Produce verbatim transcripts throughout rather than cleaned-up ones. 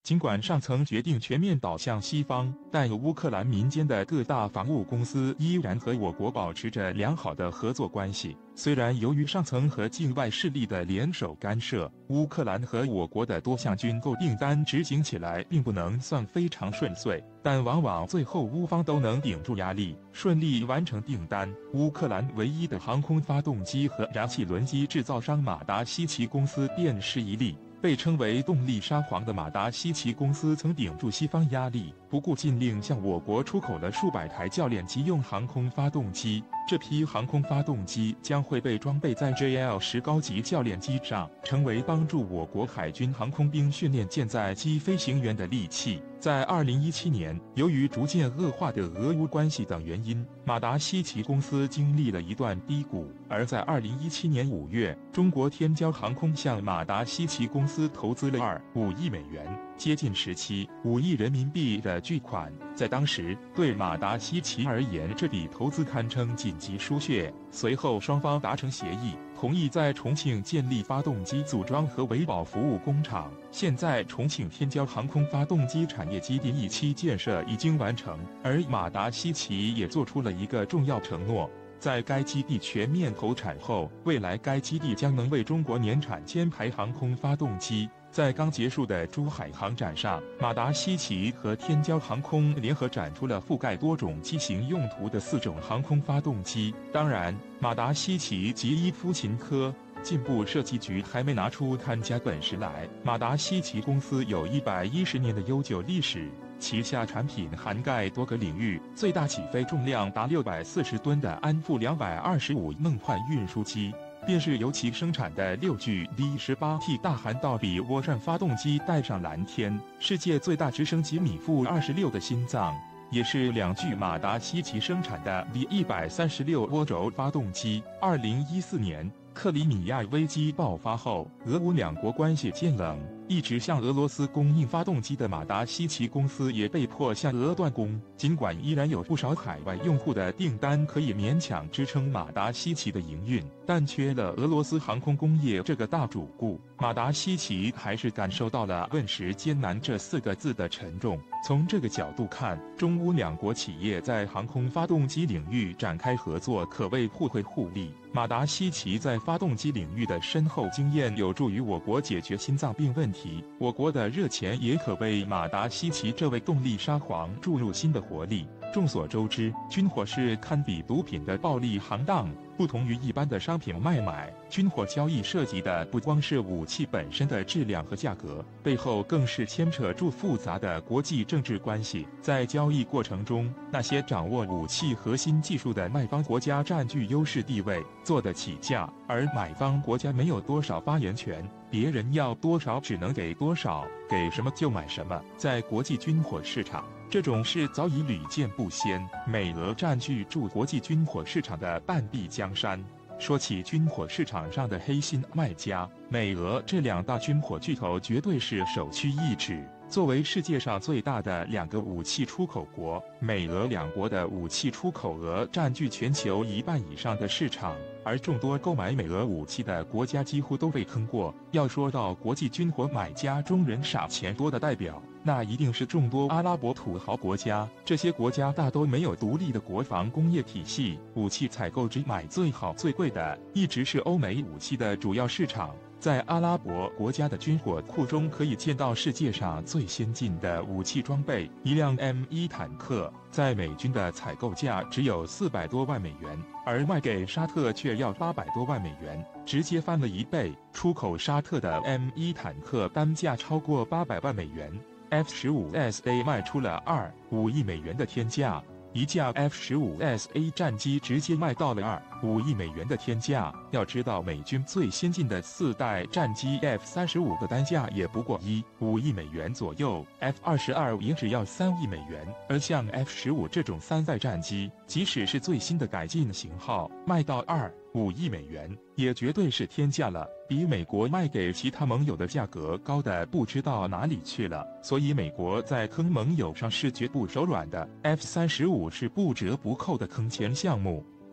尽管上层决定全面倒向西方，但乌克兰民间的各大防务公司依然和我国保持着良好的合作关系。虽然由于上层和境外势力的联手干涉，乌克兰和我国的多项军购订单执行起来并不能算非常顺遂，但往往最后乌方都能顶住压力，顺利完成订单。乌克兰唯一的航空发动机和燃气轮机制造商马达西奇公司便是一例。被称为动力沙皇的马达西奇公司曾顶住西方压力，不顾禁令向我国出口了数百台教练级用航空发动机。这批航空发动机将会被装备在 J L 十高级教练机上，成为帮助我国海军航空兵训练舰载机飞行员的利器。在二零一七年，由于逐渐恶化的俄乌关系等原因，马达西奇公司经历了一段低谷。而在二零一七年五月，中国天骄航空向马达西奇公司投资了二五亿美元，接近十七五亿人民币的巨款。在当时，对马达西奇而言，这笔投资堪称紧急输血。随后，双方达成协议，同意在重庆建立发动机组装和维保服务工厂。现在，重庆天骄航空发动机产业基地一期建设已经完成，而马达西奇也做出了一个重要承诺。在该基地全面投产后，未来该基地将能为中国年产千台航空发动机。在刚结束的珠海航展上，马达西奇和天骄航空联合展出了覆盖多种机型用途的四种航空发动机。当然，马达西奇及伊夫琴科进步设计局还没拿出看家本事来。马达西奇公司有一百一十年的悠久历史，旗下产品涵盖多个领域，最大起飞重量达六百四十吨的安富两百二十五梦幻运输机，便是由其生产的六具 V 十八 T 大韩道比涡扇发动机带上蓝天，世界最大直升机米负二十六的心脏，也是两具马达西奇生产的 V 一百三十六涡轴发动机。二零一四年，克里米亚危机爆发后，俄乌两国关系渐冷，一直向俄罗斯供应发动机的马达西奇公司也被迫向俄断供。尽管依然有不少海外用户的订单可以勉强支撑马达西奇的营运，但缺了俄罗斯航空工业这个大主顾，马达西奇还是感受到了问时艰难这四个字的沉重。从这个角度看，中乌两国企业在航空发动机领域展开合作，可谓互惠互利。马达西奇在发动机领域的深厚经验有助于我国解决心脏病问题，我国的热钱也可为马达西奇这位动力沙皇注入新的活力。众所周知，军火是堪比毒品的暴利行当。不同于一般的商品卖买，军火交易涉及的不光是武器本身的质量和价格，背后更是牵扯住复杂的国际政治关系。在交易过程中，那些掌握武器核心技术的卖方国家占据优势地位，做得起价，而买方国家没有多少发言权，别人要多少只能给多少，给什么就买什么。在国际军火市场，这种事早已屡见不鲜，美俄占据住国际军火市场的半壁江山。说起军火市场上的黑心卖家，美俄这两大军火巨头绝对是首屈一指。作为世界上最大的两个武器出口国，美俄两国的武器出口额占据全球一半以上的市场，而众多购买美俄武器的国家几乎都被坑过。要说到国际军火买家中人傻钱多的代表，那一定是众多阿拉伯土豪国家。这些国家大都没有独立的国防工业体系，武器采购只买最好最贵的，一直是欧美武器的主要市场。在阿拉伯国家的军火库中，可以见到世界上最先进的武器装备。一辆 M 一 坦克在美军的采购价只有四百多万美元，而卖给沙特却要八百多万美元，直接翻了一倍。出口沙特的 M 一 坦克单价超过八百万美元。F 十五 S A 卖出了二五亿美元的天价，一架 F 十五 S A 战机直接卖到了二五亿美元的天价。要知道，美军最先进的四代战机 F 三十五的单价也不过一五亿美元左右 ，F 二十二也只要三亿美元。而像 F 十五这种三代战机，即使是最新的改进型号，卖到二五亿美元，也绝对是天价了，比美国卖给其他盟友的价格高的不知道哪里去了。所以美国在坑盟友上是绝不手软的， F 三十五是不折不扣的坑钱项目。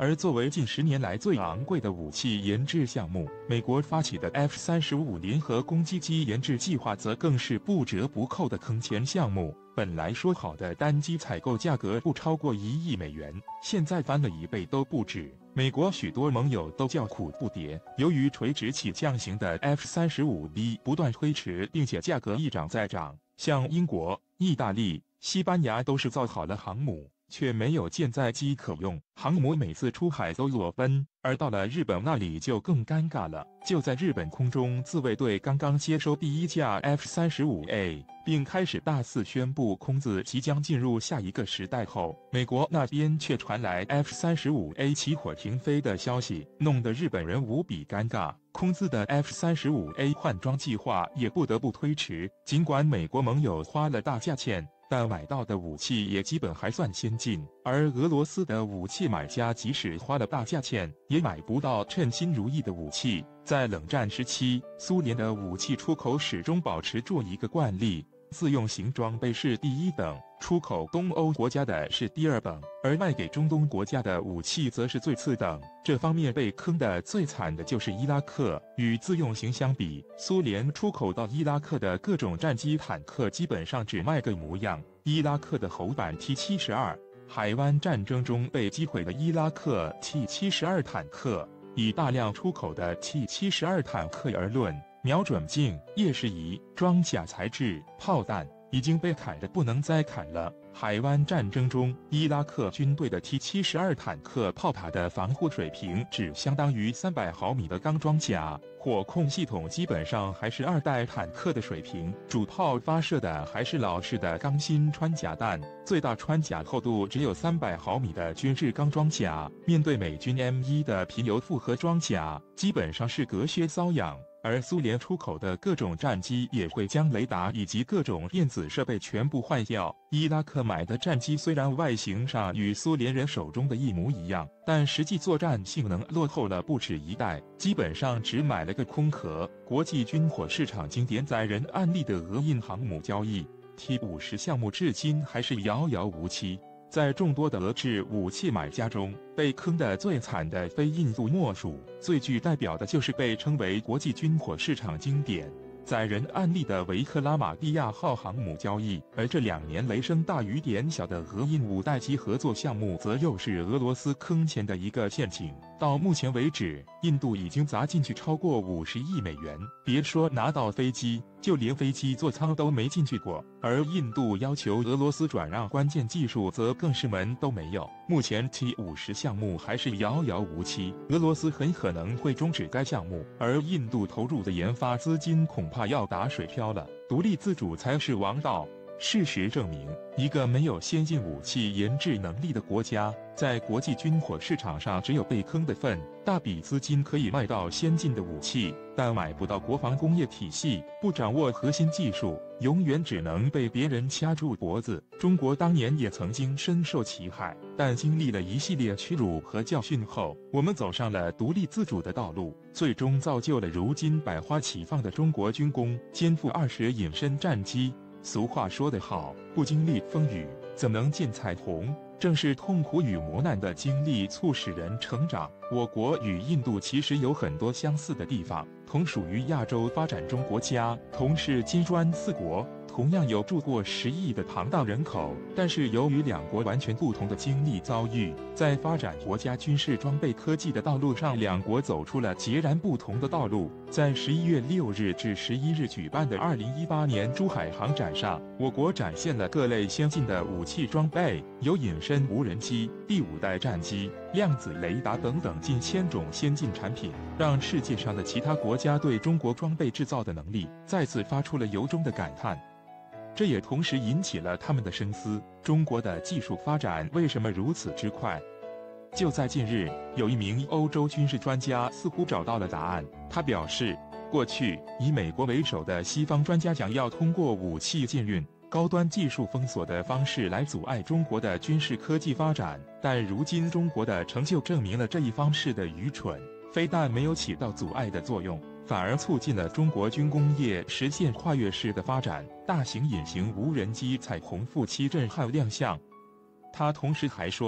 而作为近十年来最昂贵的武器研制项目，美国发起的 F 三十五联合攻击机研制计划则更是不折不扣的坑钱项目。本来说好的单机采购价格不超过一亿美元，现在翻了一倍都不止。美国许多盟友都叫苦不迭，由于垂直起降型的 F 三十五 D 不断推迟，并且价格一涨再涨，像英国、意大利、西班牙都是造好了航母，却没有舰载机可用，航母每次出海都裸奔。而到了日本那里就更尴尬了，就在日本空中自卫队刚刚接收第一架 F 三十五 A， 并开始大肆宣布空自即将进入下一个时代后，美国那边却传来 F 三十五 A 起火停飞的消息，弄得日本人无比尴尬。空自的 F 三十五 A 换装计划也不得不推迟，尽管美国盟友花了大价钱，但买到的武器也基本还算先进，而俄罗斯的武器买家即使花了大价钱，也买不到称心如意的武器。在冷战时期，苏联的武器出口始终保持住一个惯例，自用型装备是第一等，出口东欧国家的是第二等，而卖给中东国家的武器则是最次等。这方面被坑的最惨的就是伊拉克。与自用型相比，苏联出口到伊拉克的各种战机坦克基本上只卖个模样。伊拉克的侯版 T 七十二， 海湾战争中被击毁的伊拉克 T 七十二 坦克，以大量出口的 T 七十二 坦克而论，瞄准镜、夜视仪、装甲材质、炮弹已经被砍得不能再砍了。海湾战争中，伊拉克军队的 T 七十二 坦克炮塔的防护水平只相当于三百毫米的钢装甲，火控系统基本上还是二代坦克的水平，主炮发射的还是老式的钢芯穿甲弹，最大穿甲厚度只有三百毫米的军事钢装甲，面对美军 M 一 的贫铀复合装甲，基本上是隔靴搔痒。而苏联出口的各种战机也会将雷达以及各种电子设备全部换掉。伊拉克买的战机虽然外形上与苏联人手中的一模一样，但实际作战性能落后了不止一代，基本上只买了个空壳。国际军火市场经典载人案例的俄印航母交易 T 五十 项目至今还是遥遥无期。在众多的俄制武器买家中，被坑得最惨的非印度莫属，最具代表的就是被称为国际军火市场经典载人案例的维克拉玛蒂亚号航母交易。而这两年雷声大雨点小的俄印五代机合作项目，则又是俄罗斯坑钱的一个陷阱。到目前为止，印度已经砸进去超过五十亿美元，别说拿到飞机，就连飞机座舱都没进去过。而印度要求俄罗斯转让关键技术，则更是门都没有。目前 T 五十 项目还是遥遥无期，俄罗斯很可能会终止该项目，而印度投入的研发资金恐怕要打水漂了。独立自主才是王道。事实证明，一个没有先进武器研制能力的国家，在国际军火市场上只有被坑的份。大笔资金可以卖到先进的武器，但买不到国防工业体系，不掌握核心技术，永远只能被别人掐住脖子。中国当年也曾经深受其害，但经历了一系列屈辱和教训后，我们走上了独立自主的道路，最终造就了如今百花齐放的中国军工，肩负二十隐身战机。俗话说得好，不经历风雨，怎能见彩虹？正是痛苦与磨难的经历促使人成长。我国与印度其实有很多相似的地方，同属于亚洲发展中国家，同是金砖四国，同样有住过十亿的庞大人口。但是由于两国完全不同的经历遭遇，在发展国家军事装备科技的道路上，两国走出了截然不同的道路。在十一月六日至十一日举办的二零一八年珠海航展上，我国展现了各类先进的武器装备，有隐身无人机、第五代战机、量子雷达等等近千种先进产品，让世界上的其他国家对中国装备制造的能力再次发出了由衷的感叹。这也同时引起了他们的深思：中国的技术发展为什么如此之快？就在近日，有一名欧洲军事专家似乎找到了答案。他表示，过去以美国为首的西方专家想要通过武器禁运、高端技术封锁的方式来阻碍中国的军事科技发展，但如今中国的成就证明了这一方式的愚蠢，非但没有起到阻碍的作用，反而促进了中国军工业实现跨越式的发展。大型隐形无人机彩虹负七震撼亮相。他同时还说，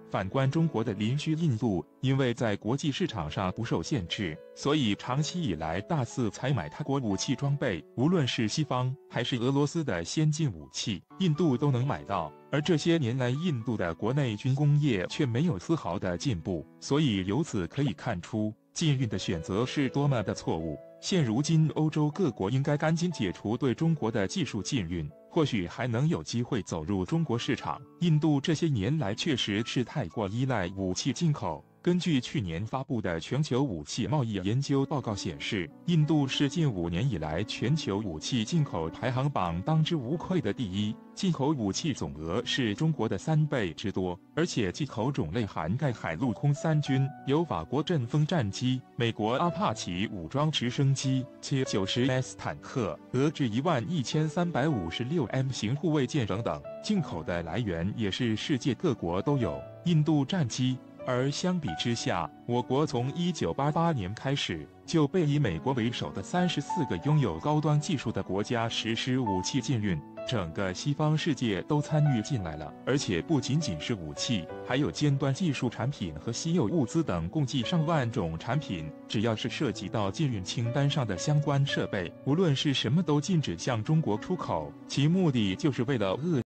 反观中国的邻居印度，因为在国际市场上不受限制，所以长期以来大肆采买他国武器装备，无论是西方还是俄罗斯的先进武器，印度都能买到。而这些年来，印度的国内军工业却没有丝毫的进步，所以由此可以看出，禁运的选择是多么的错误。现如今，欧洲各国应该赶紧解除对中国的技术禁运，或许还能有机会走入中国市场。印度这些年来确实是太过依赖武器进口。根据去年发布的全球武器贸易研究报告显示，印度是近五年以来全球武器进口排行榜当之无愧的第一，进口武器总额是中国的三倍之多，而且进口种类涵盖海陆空三军，有法国阵风战机、美国阿帕奇武装直升机、T 九十 S 坦克、俄制一万一千三百五十六 M 型护卫舰等等。进口的来源也是世界各国都有，印度战机。而相比之下，我国从一九八八年开始就被以美国为首的三十四个拥有高端技术的国家实施武器禁运，整个西方世界都参与进来了。而且不仅仅是武器，还有尖端技术产品和稀有物资等，共计上万种产品。只要是涉及到禁运清单上的相关设备，无论是什么都禁止向中国出口，其目的就是为了遏